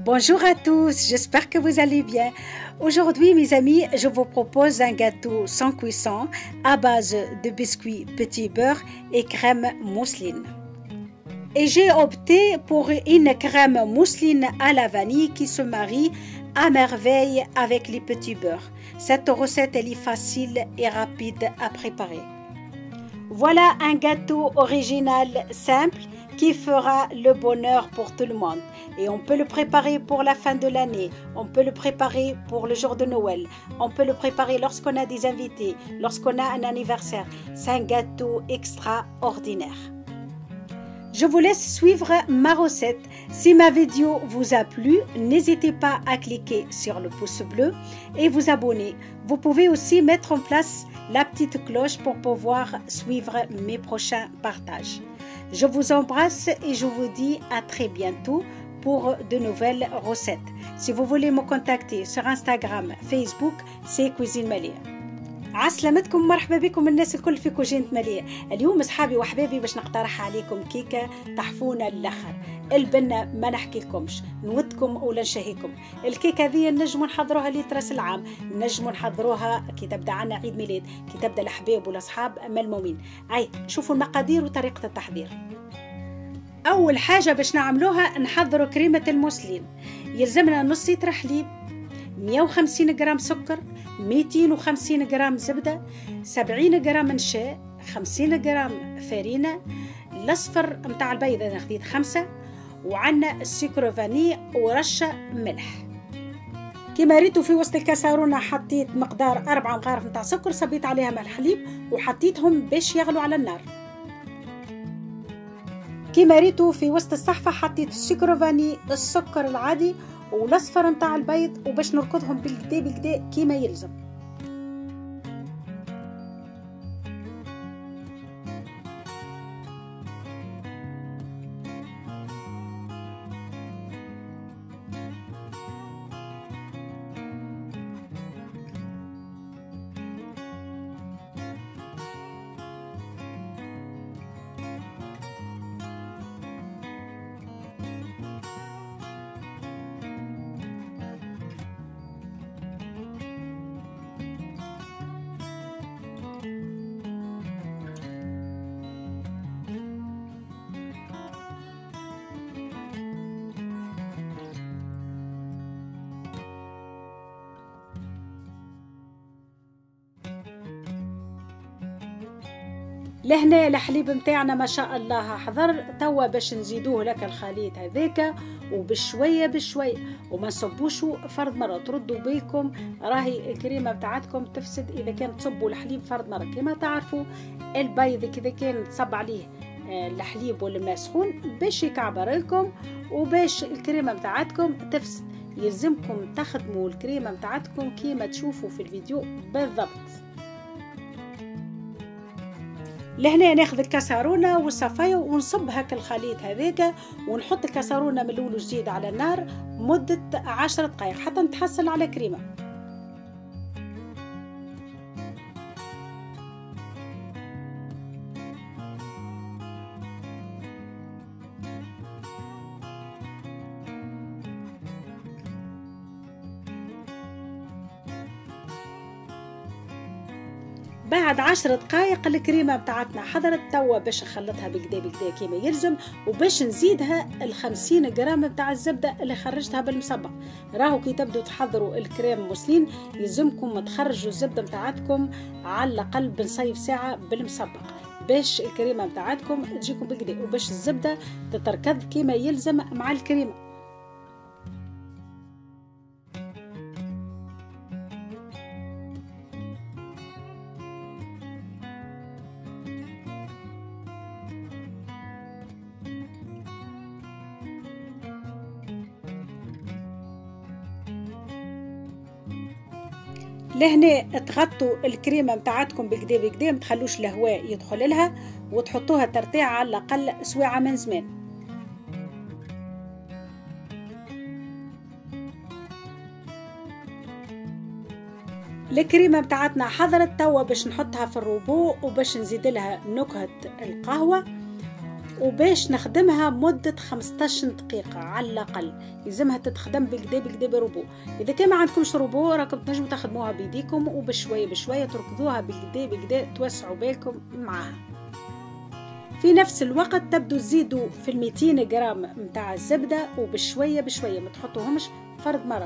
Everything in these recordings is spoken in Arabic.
Bonjour à tous, j'espère que vous allez bien. Aujourd'hui, mes amis, je vous propose un gâteau sans cuisson à base de biscuits petit beurre et crème mousseline. Et j'ai opté pour une crème mousseline à la vanille qui se marie à merveille avec les petits beurres. Cette recette elle est facile et rapide à préparer. Voilà un gâteau original simple qui fera le bonheur pour tout le monde. Et on peut le préparer pour la fin de l'année, on peut le préparer pour le jour de Noël, on peut le préparer lorsqu'on a des invités, lorsqu'on a un anniversaire. C'est un gâteau extraordinaire. Je vous laisse suivre ma recette. Si ma vidéo vous a plu, n'hésitez pas à cliquer sur le pouce bleu et vous abonner. Vous pouvez aussi mettre en place la petite cloche pour pouvoir suivre mes prochains partages. Je vous embrasse et je vous dis à très bientôt pour de nouvelles recettes. Si vous voulez me contacter sur Instagram, Facebook, c'est Cuisine Malia. عسلامتكم مرحبا بكم الناس الكل في كوجينة مالية. اليوم اصحابي وحبابي باش نقترح عليكم كيكه طحفونه الاخر البنه ما نحكي لكمش نودكم ولا نشهيكم. الكيكه هذه نجموا نحضروها لتراس العام، نجموا نحضروها كي تبدا عنا عيد ميلاد، كي تبدا الاحباب والاصحاب ملمومين. شوفوا المقادير وطريقه التحضير. اول حاجه باش نعملوها نحضروا كريمه الموسلين. يلزمنا نص لتر حليب، 150 جرام سكر، 250 جرام زبدة، 70 جرام نشا، 50 جرام فرينة، الأصفر متاع البيض أنا خديت 5، وعنا السكر فاني ورشة ملح. كما ريتوا في وسط الكاسرونة حطيت مقدار 4 مغارف متاع سكر، صبيت عليها مع الحليب وحطيتهم باش يغلوا على النار. كما ريتوا في وسط الصحفة حطيت السكر فاني، السكر العادي والاصفر متاع البيض، وباش نركضهم بالكدا بالكدا كيما يلزم. لهنا الحليب متاعنا ما شاء الله حضر. توا باش نزيدوه لك الخليط هذاك وبشويه بشويه، وما نصبوش فرد مره. تردوا بالكم راهي الكريمه بتاعتكم تفسد اذا كان تصبوا الحليب فرد مره. كما تعرفوا البيض كذا كان تصب عليه الحليب والماء سخون باش يكعبر لكم وباش الكريمه بتاعتكم تفسد. يلزمكم تخدموا الكريمه بتاعتكم كيما تشوفوا في الفيديو بالضبط. لهنا ناخذ الكاسرونه والصفايه ونصب هاك الخليط هذاك، ونحط الكاسرونه من الاول وجديد على النار مده 10 دقائق حتى نتحصل على كريمه. بعد 10 دقائق الكريمه بتاعتنا حضرت. توا باش نخلطها بكدا بكدا كيما يلزم، وباش نزيدها 50 جرام بتاع الزبده اللي خرجتها بالمصبغ. راهو كي تبدو تحضروا الكريم موسلين يلزمكم تخرجوا الزبده بتاعتكم على الاقل بنصيف ساعه بالمصبغ باش الكريمه بتاعتكم تجيكم بكدا، وباش الزبده تتركض كيما يلزم مع الكريمه. لهنا تغطوا الكريمه متاعتكم بكدا بكدا، ما تخلوش الهواء يدخل لها، وتحطوها ترتاح على الاقل سواعه من زمان. الكريمه بتاعتنا حضرت. توا باش نحطها في الروبو وباش نزيد لها نكهه القهوه، وباش نخدمها مدة 15 دقيقة على الأقل. لازمها تتخدم بالكدا بربو. إذا كان ما عندكمش ربو راكم تنجموا تخدموها بيديكم، وبشوية بشوية تركضوها بالكدا توسعوا بالكم معها. في نفس الوقت تبدو تزيدوا في 200 جرام متاع الزبدة، وبشوية بشوية ما تحطوهمش فرد مرة.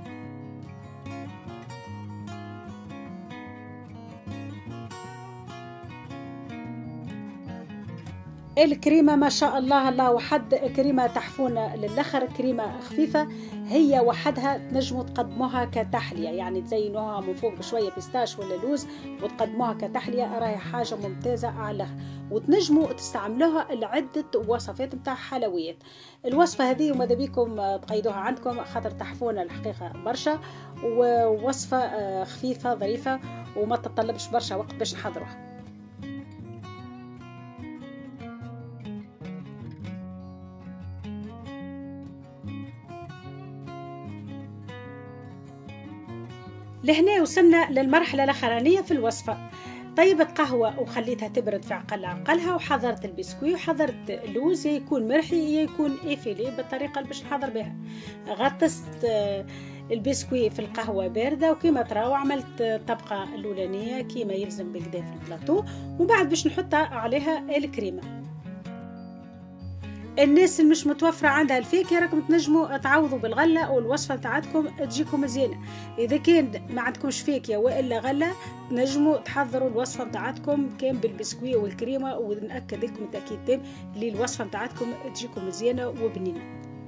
الكريمة ما شاء الله الله وحد، كريمة تحفون للآخر، كريمة خفيفة هي وحدها. تنجموا تقدموها كتحلية، يعني تزينوها من فوق بشوية بيستاش ولا لوز وتقدموها كتحلية، راهي حاجة ممتازة على. وتنجموا تستعملوها لعدة وصفات متاع حلويات. الوصفة هذه وماذا بيكم تقيدوها عندكم، خاطر تحفون الحقيقة برشا، ووصفة خفيفة ظريفة وما تطلبش برشا وقت باش نحضروها. لهنا وصلنا للمرحلة الأخرانية في الوصفة. طيبت قهوة وخليتها تبرد في عقلها، وحضرت البسكوي وحضرت اللوز، يكون مرحي يكون إيفيلي بالطريقة اللي باش نحضر بها. غطست البسكوي في القهوة باردة، وكما تراو عملت الطبقة الأولانية كما يلزم بالكدا في البلاطو، وبعد باش نحط عليها الكريمة. الناس اللي مش متوفرة عندها الفاكهة راكم تنجموا تعوضوا بالغلة، والوصفة بتاعتكم تجيكم مزيانة. إذا كان ما عندكمش فاكهة وإلا غلة تنجموا تحضروا الوصفة بتاعتكم كان بالبسكوية والكريمة، ونأكد لكم تأكيد تام اللي الوصفة بتاعتكم تجيكم مزيانة وبنينة.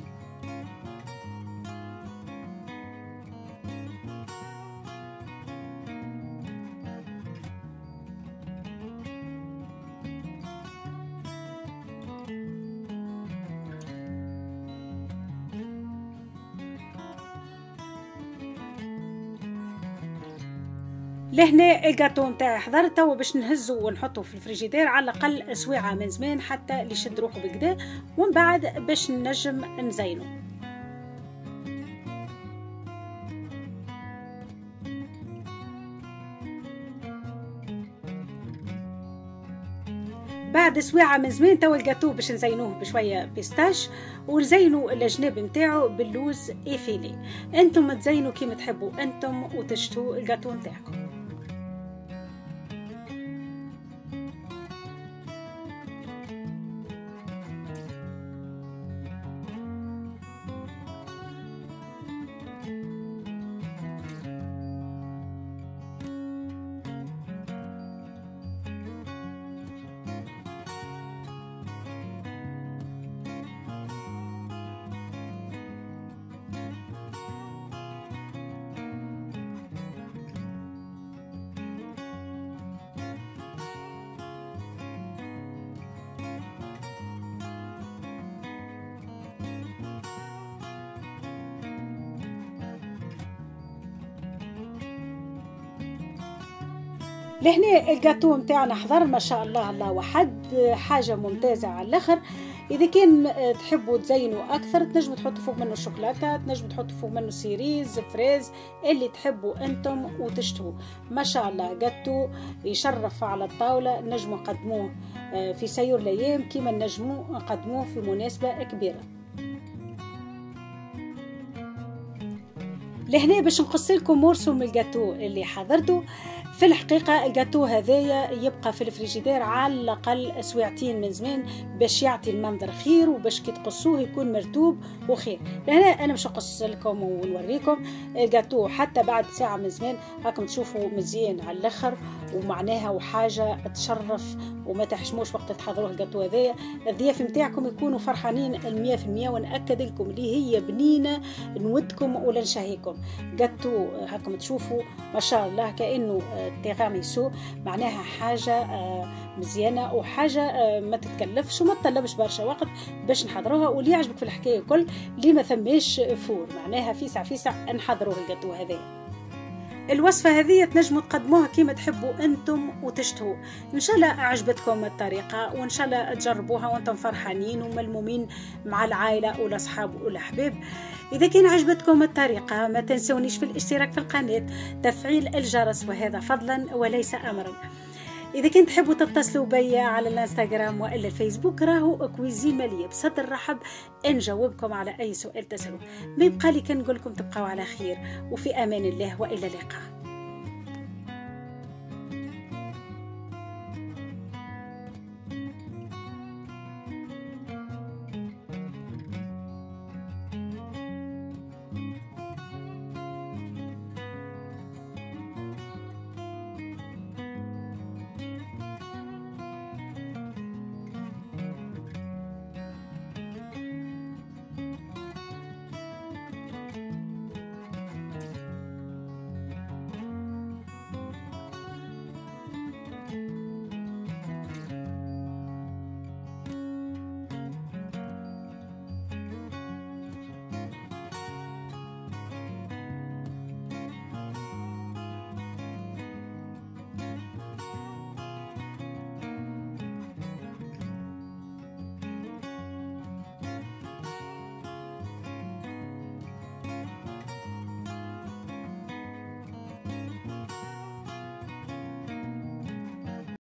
لهنا الجاتو نتاعي حضر، توا باش نهزو ونحطو في الفريجيدير على الاقل سويعه من زمان حتى يشد روحو بكدا، ومن بعد باش نجم نزينو. بعد سويعه من زمان توا الجاتو باش نزينوه بشويه بيستاش، ونزينوا الجناب نتاعو باللوز ايفيلي. انتم تزينوا كيما تحبوا انتم وتشتوا الجاتو نتاعكم. لهنا الجاتو متاعنا حضر ما شاء الله الله وحد، حاجة ممتازة على الاخر. اذا كان تحبوا تزينوا اكثر تنجموا تحطوا فوق منه شوكولاته، تنجموا تحطوا فوق منه سيريز فريز اللي تحبوا انتم وتشتهوا. ما شاء الله جاتو يشرف على الطاوله، نجموا نقدموه في سير الايام كيما نجموا نقدموه في مناسبه كبيره. لهنا باش نقص لكم مورسو من الجاتو اللي حضرته. في الحقيقة الجاتو هذايا يبقى في الفريجيدير على الأقل سويعتين من زمان باش يعطي المنظر خير، وباش كي تقصوه يكون مرتوب وخير. لهنا أنا باش نقص لكم ونوريكم الجاتو حتى بعد ساعة من زمان هاكم تشوفوا مزيان على الآخر، ومعناها وحاجة تشرف وما تحشموش وقت تحضروه. الجاتو هذايا الضياف متاعكم يكونوا فرحانين 100%، ونأكد لكم اللي هي بنينة نودكم ولا نشهيكم. جاتو هاكم تشوفوا ما شاء الله كأنه تيراميسو، معناها حاجة مزيانة وحاجة ما تتكلفش وما تطلبش برشا وقت باش نحضروها. واللي يعجبك في الحكاية كل اللي ما ثماش فور، معناها فيسع نحضروه الجاتو هذا. الوصفة هذه تنجموا تقدموها كيما تحبوا انتم وتشتهوا. ان شاء الله عجبتكم الطريقة، وان شاء الله تجربوها وانتم فرحانين وملمومين مع العائلة والاصحاب والاحباب. إذا كان عجبتكم الطريقة ما تنسونيش في الاشتراك في القناة، تفعيل الجرس، وهذا فضلا وليس أمرا. إذا كنت تحبوا تتصلوا بي على الانستغرام وإلا الفيسبوك راهو كويزين مالية بصدر رحب نجاوبكم على أي سؤال تسألوا. ما يبقى لي كنقول لكم تبقوا على خير وفي أمان الله وإلى اللقاء.